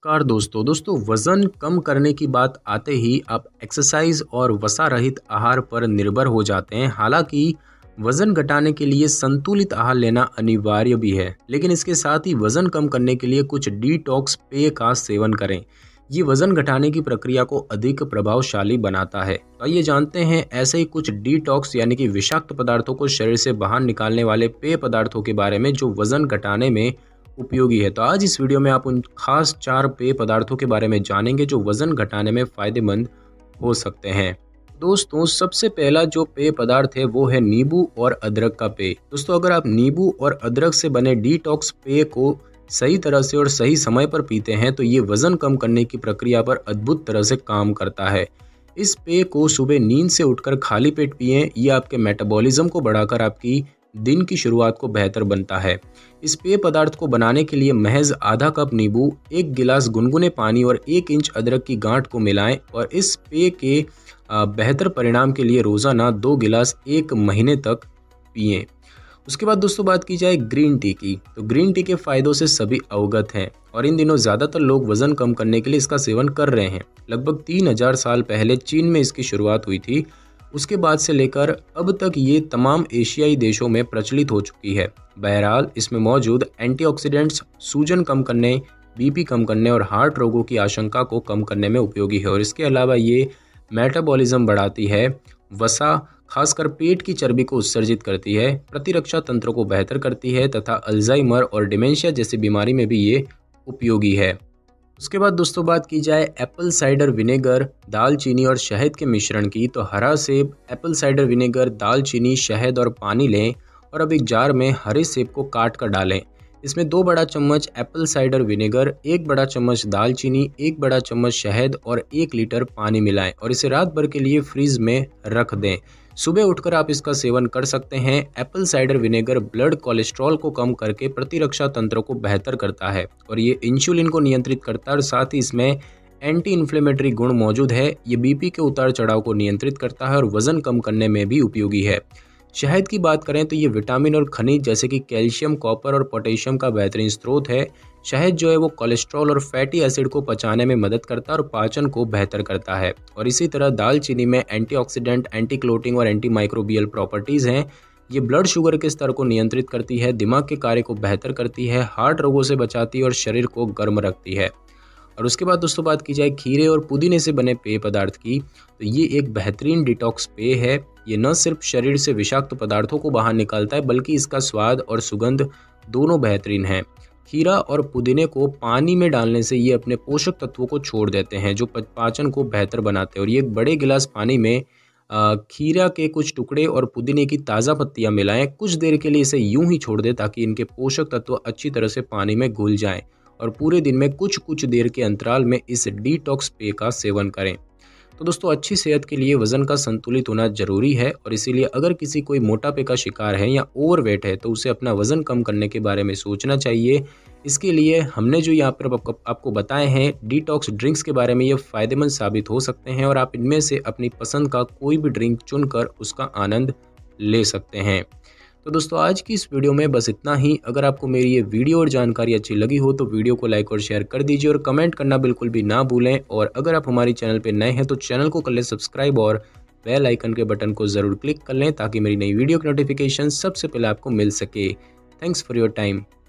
नमस्कार दोस्तों वज़न कम करने की बात आते ही आप एक्सरसाइज और वसा रहित आहार पर निर्भर हो जाते हैं। हालांकि वज़न घटाने के लिए संतुलित आहार लेना अनिवार्य भी है, लेकिन इसके साथ ही वज़न कम करने के लिए कुछ डिटॉक्स पेय का सेवन करें। ये वज़न घटाने की प्रक्रिया को अधिक प्रभावशाली बनाता है। तो आइए जानते हैं ऐसे ही कुछ डिटॉक्स यानी कि विषाक्त पदार्थों को शरीर से बाहर निकालने वाले पेय पदार्थों के बारे में जो वज़न घटाने में उपयोगी है। तो आज इस वीडियो में आप उन खास 4 पेय पदार्थों के बारे में जानेंगे जो वज़न घटाने में फ़ायदेमंद हो सकते हैं। दोस्तों सबसे पहला जो पेय पदार्थ है वो है नींबू और अदरक का पेय। दोस्तों अगर आप नींबू और अदरक से बने डिटॉक्स पेय को सही तरह से और सही समय पर पीते हैं तो ये वज़न कम करने की प्रक्रिया पर अद्भुत तरह से काम करता है। इस पेय को सुबह नींद से उठकर खाली पेट पिएं। ये आपके मेटाबॉलिज्म को बढ़ाकर आपकी दिन की शुरुआत को बेहतर बनता है। इस पेय पदार्थ को बनाने के लिए महज आधा कप नींबू, 1 गिलास गुनगुने पानी और 1 इंच अदरक की गांठ को मिलाएं और इस पेय के बेहतर परिणाम के लिए रोज़ाना 2 गिलास 1 महीने तक पिएं। उसके बाद दोस्तों बात की जाए ग्रीन टी की, तो ग्रीन टी के फ़ायदों से सभी अवगत हैं और इन दिनों ज़्यादातर लोग वज़न कम करने के लिए इसका सेवन कर रहे हैं। लगभग 3000 साल पहले चीन में इसकी शुरुआत हुई थी। उसके बाद से लेकर अब तक ये तमाम एशियाई देशों में प्रचलित हो चुकी है। बहरहाल इसमें मौजूद एंटीऑक्सीडेंट्स सूजन कम करने, बीपी कम करने और हार्ट रोगों की आशंका को कम करने में उपयोगी है और इसके अलावा ये मेटाबॉलिज्म बढ़ाती है, वसा खासकर पेट की चर्बी को उत्सर्जित करती है, प्रतिरक्षा तंत्र को बेहतर करती है तथा अल्जाइमर और डिमेंशिया जैसी बीमारी में भी ये उपयोगी है। उसके बाद दोस्तों बात की जाए एप्पल साइडर विनेगर, दालचीनी और शहद के मिश्रण की, तो हरा सेब, एप्पल साइडर विनेगर, दालचीनी, शहद और पानी लें और अब एक जार में हरे सेब को काट कर डालें। इसमें 2 बड़ा चम्मच एप्पल साइडर विनेगर, 1 बड़ा चम्मच दालचीनी, 1 बड़ा चम्मच शहद और 1 लीटर पानी मिलाएं और इसे रात भर के लिए फ्रीज में रख दें। सुबह उठकर आप इसका सेवन कर सकते हैं। Apple cider vinegar blood cholesterol को कम करके प्रतिरक्षा तंत्र को बेहतर करता है और ये इंसुलिन को नियंत्रित करता है और साथ ही इसमें एंटी इन्फ्लेमेटरी गुण मौजूद है। ये बीपी के उतार चढ़ाव को नियंत्रित करता है और वज़न कम करने में भी उपयोगी है। शहद की बात करें तो ये विटामिन और खनिज जैसे कि कैल्शियम, कॉपर और पोटेशियम का बेहतरीन स्रोत है। शहद जो है वो कोलेस्ट्रॉल और फैटी एसिड को पचाने में मदद करता है और पाचन को बेहतर करता है। और इसी तरह दालचीनी में एंटीऑक्सीडेंट, एंटी क्लोटिंग और एंटी माइक्रोबियल प्रॉपर्टीज़ हैं। ये ब्लड शुगर के स्तर को नियंत्रित करती है, दिमाग के कार्य को बेहतर करती है, हार्ट रोगों से बचाती है और शरीर को गर्म रखती है। और उसके बाद दोस्तों बात की जाए खीरे और पुदीने से बने पेय पदार्थ की, तो ये एक बेहतरीन डिटॉक्स पेय है। ये न सिर्फ शरीर से विषाक्त पदार्थों को बाहर निकालता है बल्कि इसका स्वाद और सुगंध दोनों बेहतरीन हैं। खीरा और पुदीने को पानी में डालने से ये अपने पोषक तत्वों को छोड़ देते हैं जो पाचन को बेहतर बनाते हैं और ये एक बड़े गिलास पानी में खीरा के कुछ टुकड़े और पुदीने की ताज़ा पत्तियां मिलाएं। कुछ देर के लिए इसे यूं ही छोड़ दें ताकि इनके पोषक तत्व अच्छी तरह से पानी में घुल जाएं और पूरे दिन में कुछ देर के अंतराल में इस डिटॉक्स पेय का सेवन करें। तो दोस्तों अच्छी सेहत के लिए वज़न का संतुलित होना जरूरी है और इसीलिए अगर किसी कोई मोटापे का शिकार है या ओवरवेट है तो उसे अपना वज़न कम करने के बारे में सोचना चाहिए। इसके लिए हमने जो यहाँ पर आपको बताए हैं डिटॉक्स ड्रिंक्स के बारे में, ये फ़ायदेमंद साबित हो सकते हैं और आप इनमें से अपनी पसंद का कोई भी ड्रिंक चुनकर उसका आनंद ले सकते हैं। तो दोस्तों आज की इस वीडियो में बस इतना ही। अगर आपको मेरी ये वीडियो और जानकारी अच्छी लगी हो तो वीडियो को लाइक और शेयर कर दीजिए और कमेंट करना बिल्कुल भी ना भूलें। और अगर आप हमारी चैनल पर नए हैं तो चैनल को कर लें सब्सक्राइब और बेल आइकन के बटन को ज़रूर क्लिक कर लें ताकि मेरी नई वीडियो की नोटिफिकेशन सबसे पहले आपको मिल सके। Thanks for your time.